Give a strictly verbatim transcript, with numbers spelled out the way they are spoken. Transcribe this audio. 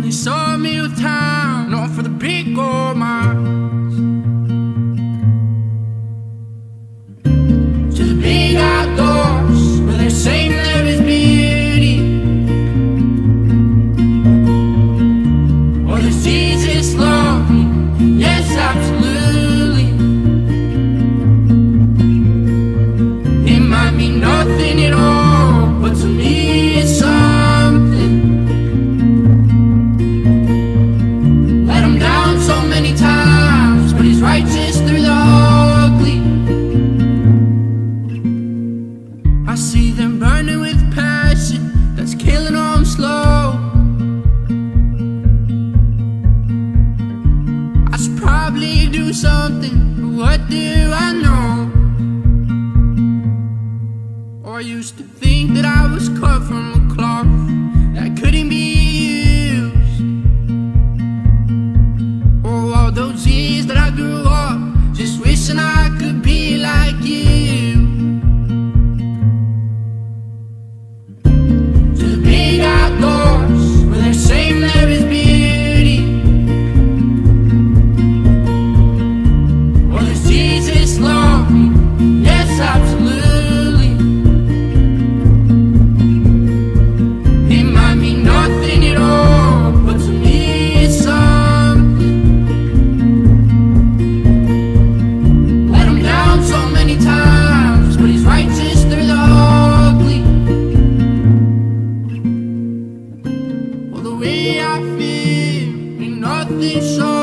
they saw me with town, known for the big gold mines. To the big outdoors, where they're saying there is beauty, or there's Jesus love, yes, absolutely. It might mean nothing at all, but to me it's something. Let him down so many times, but he's righteous through the ugly. I see them burning with passion that's killing them slow. I should probably do something, but what do I know? Or I used to think that I was cut from a cloth that couldn't be used. Oh, all those years that I grew up just wishing I could be like you. To the big outdoors, where they're saying there is beauty, or there's Jesus love me, yes, absolutely. It might mean nothing at all, but to me it's something. Let him down so many times, but he's righteous through the ugly. Well, the way I feel ain't nothing short